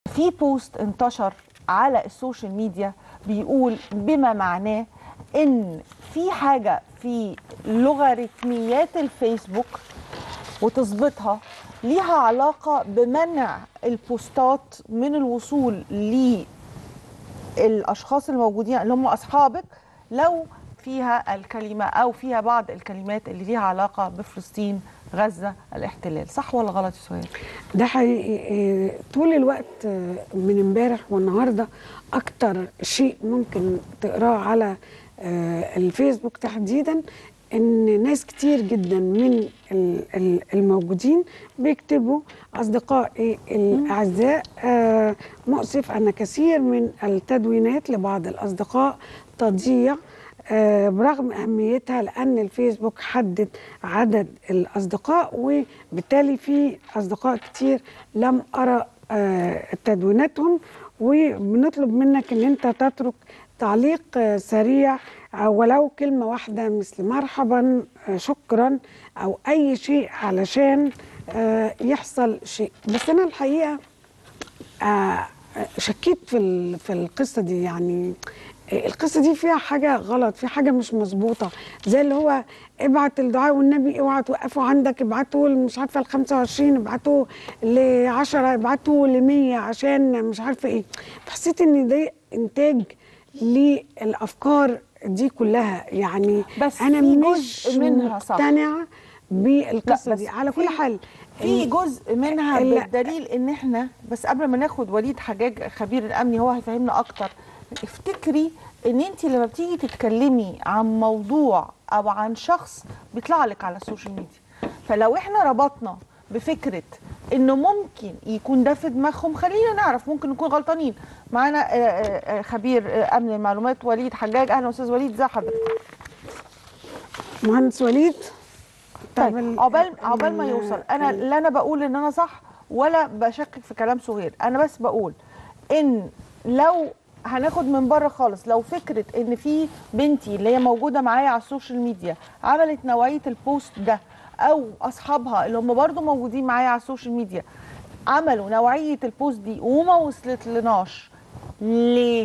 في بوست انتشر على السوشيال ميديا بيقول بما معناه ان في حاجه في لوغاريتميات الفيسبوك وتظبيطها ليها علاقه بمنع البوستات من الوصول للاشخاص الموجودين اللي هم اصحابك لو فيها الكلمه او فيها بعض الكلمات اللي ليها علاقه بفلسطين، غزه، الاحتلال. صح ولا غلط يا سهير؟ ده حقيقي. طول الوقت من امبارح والنهارده اكتر شيء ممكن تقراه على الفيسبوك تحديدا ان ناس كتير جدا من الموجودين بيكتبوا: اصدقائي الاعزاء، مؤسف ان كثير من التدوينات لبعض الاصدقاء تضيع برغم أهميتها، لأن الفيسبوك حدد عدد الأصدقاء، وبالتالي في أصدقاء كتير لم أرى تدويناتهم، وبنطلب منك أن أنت تترك تعليق سريع ولو كلمة واحدة مثل مرحبا، شكرا، أو أي شيء علشان يحصل شيء. بس أنا الحقيقة شكيت في القصة دي. يعني القصة دي فيها حاجة غلط، في حاجة مش مظبوطة، زي اللي هو ابعت الدعاء والنبي، اوعى توقفوا عندك، ابعتوا مش عارفة ال25، ابعتوا ل10، ابعتوا ل100 عشان مش عارفة ايه. حسيت ان ده انتاج للأفكار دي كلها. يعني بس أنا مش مقتنعة بالقصة دي. على كل حال في جزء منها بالدليل ان احنا بس قبل ما ناخد وليد حجاج خبير الامني هو هيفهمنا اكتر. افتكري ان انت لما بتيجي تتكلمي عن موضوع او عن شخص بيطلع لك على السوشيال ميديا، فلو احنا ربطنا بفكره انه ممكن يكون ده في دماغهم، خلينا نعرف ممكن نكون غلطانين. معانا خبير امن المعلومات وليد حجاج. اهلا استاذ وليد، ازي حضرتك؟ مهندس وليد. طيب عقبال ما يوصل، انا لا انا بقول ان انا صح ولا بشكك في كلام سهير، انا بس بقول ان لو هناخد من بره خالص، لو فكره ان في بنتي اللي هي موجوده معايا على السوشيال ميديا عملت نوعيه البوست ده، او اصحابها اللي هم برضو موجودين معايا على السوشيال ميديا عملوا نوعيه البوست دي وما وصلت لناش، ليه؟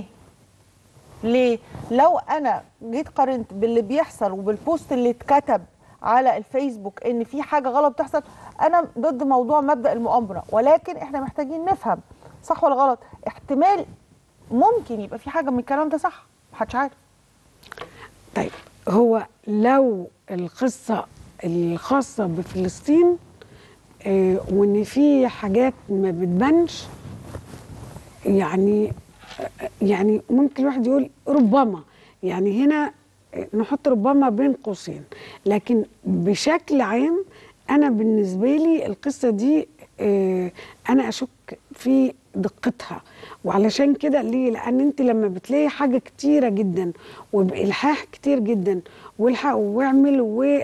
لو انا جيت قارنت باللي بيحصل وبالبوست اللي اتكتب على الفيسبوك ان في حاجه غلط بتحصل، انا ضد موضوع مبدأ المؤامره، ولكن احنا محتاجين نفهم صح ولا غلط. احتمال ممكن يبقى في حاجه من الكلام ده صح، محدش عارف. طيب، هو لو القصه الخاصه بفلسطين وان في حاجات ما بتبانش، يعني ممكن الواحد يقول ربما، يعني هنا نحط ربما بين قوسين، لكن بشكل عام انا بالنسبه لي القصه دي انا اشك في دقتها. وعلشان كده ليه؟ لان انت لما بتلاقي حاجه كتيره جدا وبالحاح كتير جدا والحق واعمل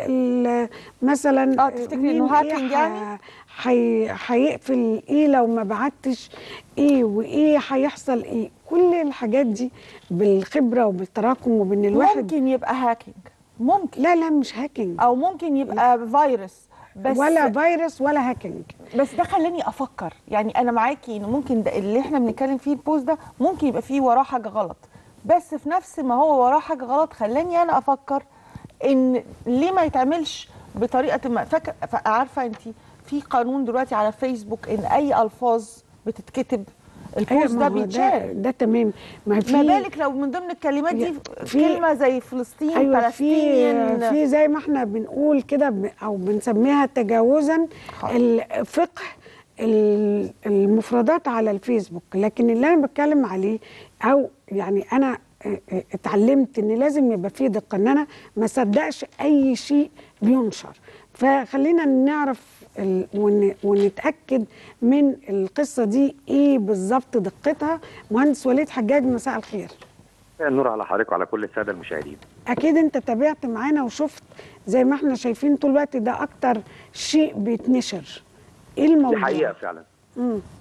مثلا تفتكري انه هاكينج يعني هيقفل ايه لو ما بعتش ايه، وايه هيحصل ايه، كل الحاجات دي بالخبره وبالتراكم وبان الواحد ممكن يبقى هاكينج، ممكن. لا مش هاكينج، او ممكن يبقى فيروس، بس ولا فيروس ولا هاكينج. بس ده خلاني افكر، يعني انا معاكي انه ممكن ده اللي احنا بنتكلم فيه البوست ده ممكن يبقى فيه وراه حاجه غلط، بس في نفس ما هو وراه حاجه غلط خلاني انا افكر ان ليه ما يتعملش بطريقه ما. عارفه انت في قانون دلوقتي على فيسبوك ان اي الفاظ بتتكتب البوست ده بيتشال. ده تمام. ما بالك لو من ضمن الكلمات دي كلمه زي فلسطين، أيوة، فلسطينيين، في زي ما احنا بنقول كده او بنسميها تجاوزا الفقه المفردات على الفيسبوك. لكن اللي انا بتكلم عليه، او يعني انا اتعلمت ان لازم يبقى فيه دقه، ان انا ما صدقش اي شيء بينشر. فخلينا نعرف ونتاكد من القصه دي ايه بالظبط دقتها. مهندس وليد حجاج، مساء الخير. النور على حضرتك وعلى كل الساده المشاهدين. اكيد انت تابعت معانا وشفت زي ما احنا شايفين طول الوقت ده اكتر شيء بيتنشر. ايه الموضوع؟ دي حقيقه فعلا.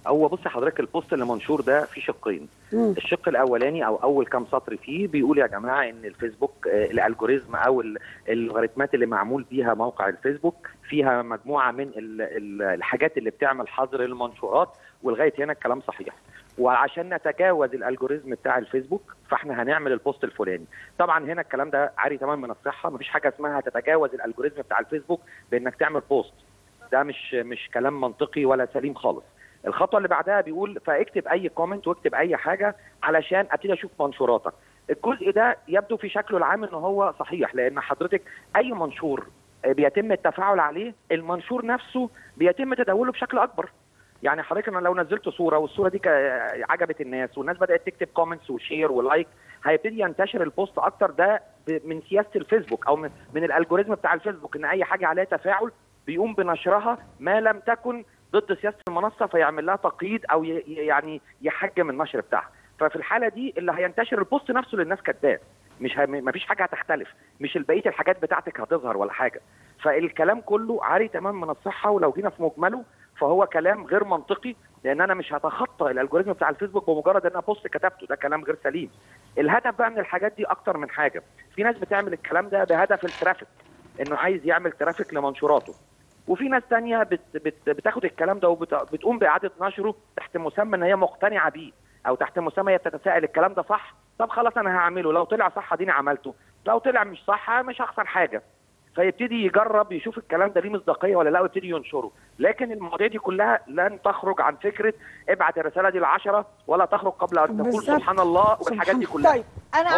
هو بصي حضرتك، البوست اللي منشور ده فيه شقين. الشق الاولاني او اول كام سطر فيه بيقول يا جماعه ان الفيسبوك الالجوريزم او اللوغاريتمات اللي معمول بيها موقع الفيسبوك فيها مجموعه من الحاجات اللي بتعمل حظر للمنشورات، ولغايه هنا الكلام صحيح. وعشان نتجاوز الالجوريزم بتاع الفيسبوك فاحنا هنعمل البوست الفلاني. طبعا هنا الكلام ده عاري تمام من الصحه، مفيش حاجه اسمها تتجاوز الالجوريزم بتاع الفيسبوك بانك تعمل بوست. ده مش كلام منطقي ولا سليم خالص. الخطوه اللي بعدها بيقول فاكتب اي كومنت واكتب اي حاجه علشان ابتدي اشوف منشوراتك. الجزء ده يبدو في شكله العام ان هو صحيح، لان حضرتك اي منشور بيتم التفاعل عليه، المنشور نفسه بيتم تداوله بشكل اكبر. يعني حضرتك انا لو نزلت صوره والصوره دي عجبت الناس والناس بدات تكتب كومنتس وشير ولايك، هيبتدي ينتشر البوست اكتر. ده من سياسه الفيسبوك او من الالجوريزم بتاع الفيسبوك، ان اي حاجه عليها تفاعل بيقوم بنشرها ما لم تكن ضد سياسه المنصه، فيعمل لها تقييد او يعني يحجم النشر بتاعها. ففي الحاله دي اللي هينتشر البوست نفسه اللي الناس كاتباه، مفيش حاجه هتختلف، مش بقيه الحاجات بتاعتك هتظهر ولا حاجه. فالكلام كله عاري تمام من الصحه، ولو جينا في مجمله فهو كلام غير منطقي، لان انا مش هتخطى الالجوريزم بتاع الفيسبوك بمجرد ان انا بوست كتبته. ده كلام غير سليم. الهدف بقى من الحاجات دي اكتر من حاجه. في ناس بتعمل الكلام ده بهدف الترافيك، انه عايز يعمل ترافيك لمنشوراته، وفي ناس تانية بتاخد الكلام ده وبتقوم باعاده نشره تحت مسمى ان هي مقتنعه بيه، او تحت مسمى هي بتتساءل الكلام ده صح؟ طب خلاص انا هعمله، لو طلع صح اديني عملته، لو طلع مش صح مش هخسر حاجه. فيبتدي يجرب يشوف الكلام ده ليه مصداقيه ولا لا، ويبتدي ينشره. لكن المواضيع دي كلها لن تخرج عن فكره ابعت الرساله دي ل10 ولا تخرج قبل ان تقول سبحان الله والحاجات دي كلها. طيب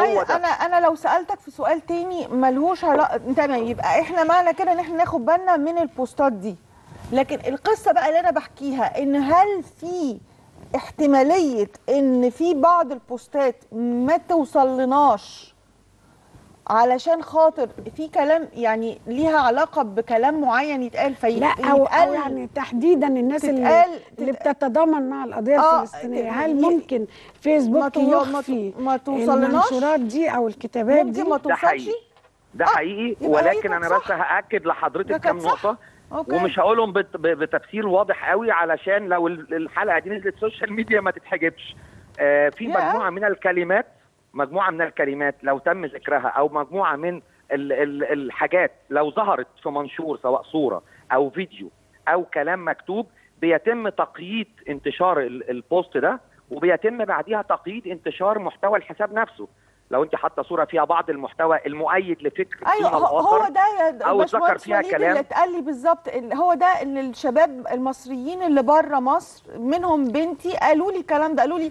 انا لو سالتك في سؤال تاني ملهوش علاقه، تمام، يبقى احنا معنى كده ان احنا ناخد بالنا من البوستات دي. لكن القصه بقى اللي انا بحكيها، ان هل في احتماليه ان في بعض البوستات ما توصلناش علشان خاطر في كلام يعني ليها علاقه بكلام معين يتقال لا أو يعني تحديدا الناس اللي بتتضامن مع القضيه الفلسطينيه، هل ممكن فيسبوك يخفي المنشورات دي او الكتابات دي؟ ما توصلش. ده حقيقي ولكن انا بس هاكد لحضرتك كام نقطه، ومش هقولهم بتفسير واضح قوي علشان لو الحلقه دي نزلت سوشيال ميديا ما تتحجبش. في مجموعه من الكلمات لو تم ذكرها، او مجموعه من الحاجات لو ظهرت في منشور سواء صوره او فيديو او كلام مكتوب، بيتم تقييد انتشار البوست ده، وبيتم بعديها تقييد انتشار محتوى الحساب نفسه. لو انت حاطه صوره فيها بعض المحتوى المؤيد لفكر ايوه هو ده او ذكر فيها كلام اللي اتقال لي بالظبط. هو ده اللي الشباب المصريين اللي بره مصر منهم بنتي قالوا لي الكلام ده، قالوا لي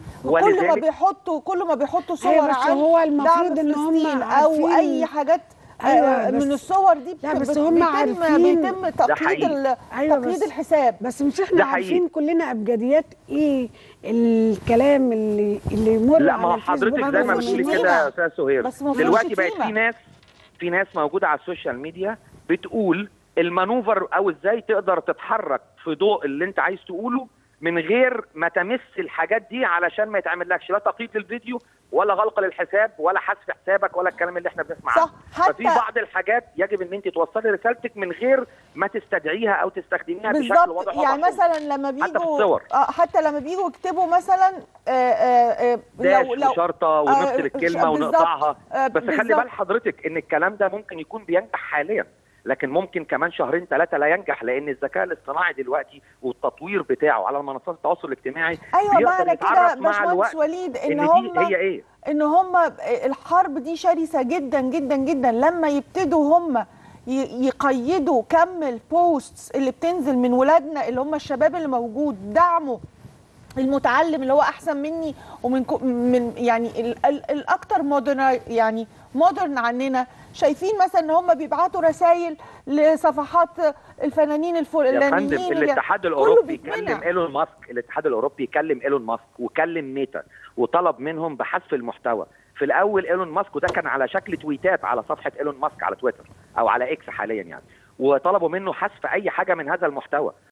كل ما بيحطوا صور بس هو المفروض ان هم او اي حاجات من الصور دي. لا بس هم عارفين بيتم تقييد الحساب. بس مش احنا عارفين كلنا ابجديات ايه الكلام اللي يمر لا ما حضرتك زي ما بتقولي كده يا استاذ سهير، دلوقتي بقت في ناس موجوده على السوشيال ميديا بتقول المانوفر او ازاي تقدر تتحرك في ضوء اللي انت عايز تقوله من غير ما تمس الحاجات دي، علشان ما يتعملكش لا تقييد للفيديو ولا غلق للحساب ولا حذف حسابك ولا الكلام اللي احنا بنسمع عنه. ففي بعض الحاجات يجب ان انت توصلي رسالتك من غير ما تستدعيها او تستخدميها بشكل واضح. يعني مثلا لما بيجوا حتى لما بيجوا يكتبوا مثلا لو شرطه ونكتب الكلمه ونقطعها، بس خلي بال حضرتك ان الكلام ده ممكن يكون بينجح حاليا، لكن ممكن كمان 2-3 لا ينجح، لان الذكاء الاصطناعي دلوقتي والتطوير بتاعه على منصات التواصل الاجتماعي بيقدر يتعرف مع الوقت وليد ان هم هي ايه، ان هم الحرب دي شرسه جدا جدا جدا. لما يبتدوا هم يقيدوا كم البوستس اللي بتنزل من ولادنا اللي هم الشباب اللي موجود، دعموا المتعلم اللي هو احسن مني ومن يعني الاكثر مودرن عننا، شايفين مثلا ان هم بيبعتوا رسائل لصفحات الفنانين الفلانيين. يا فندم الاتحاد الاوروبي كلم ايلون ماسك، الاتحاد الاوروبي كلم ايلون ماسك وكلم ميتا وطلب منهم بحذف المحتوى. في الاول ايلون ماسك، وده كان على شكل تويتات على صفحه ايلون ماسك على تويتر او على اكس حاليا يعني، وطلبوا منه حذف اي حاجه من هذا المحتوى.